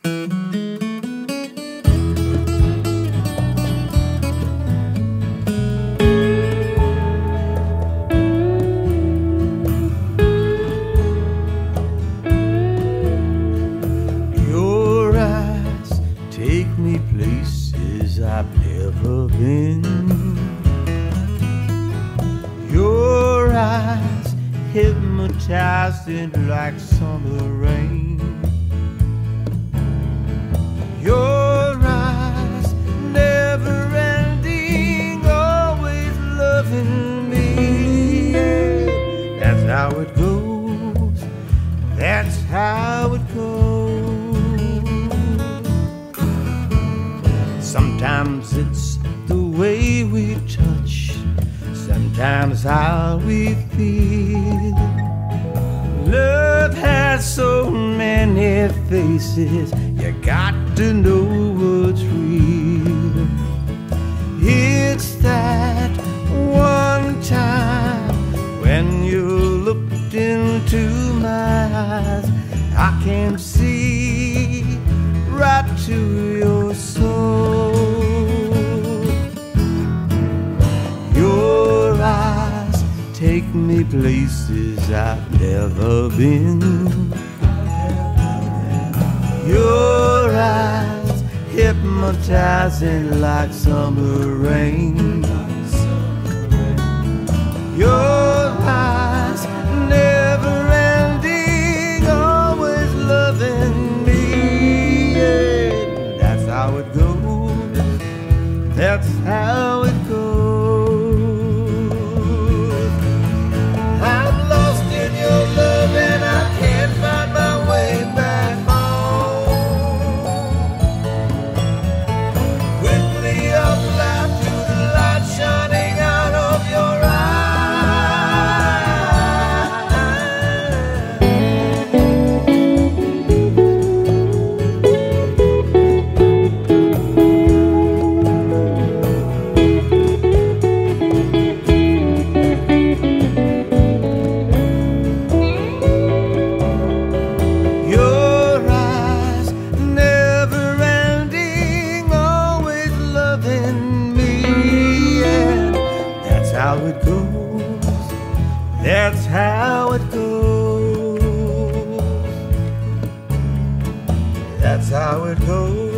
Your eyes take me places I've never been. Your eyes hypnotizing like summer rain. Your eyes never ending, always loving me. Yeah, that's how it goes. That's how it goes. Sometimes it's the way we touch, sometimes how we feel. Love has so many faces, you got to know what's real. It's that one time when you looked into my eyes, I can see right to your soul. Your eyes take me places I've never been. Your eyes hypnotizing like summer rain. Your eyes never ending, always loving me. Yeah, that's how it goes. That's how it goes. I'm lost in your love and I can't find my way back home. Quickly I'll fly to the light shining out of your how it goes. That's how it goes. That's how it goes.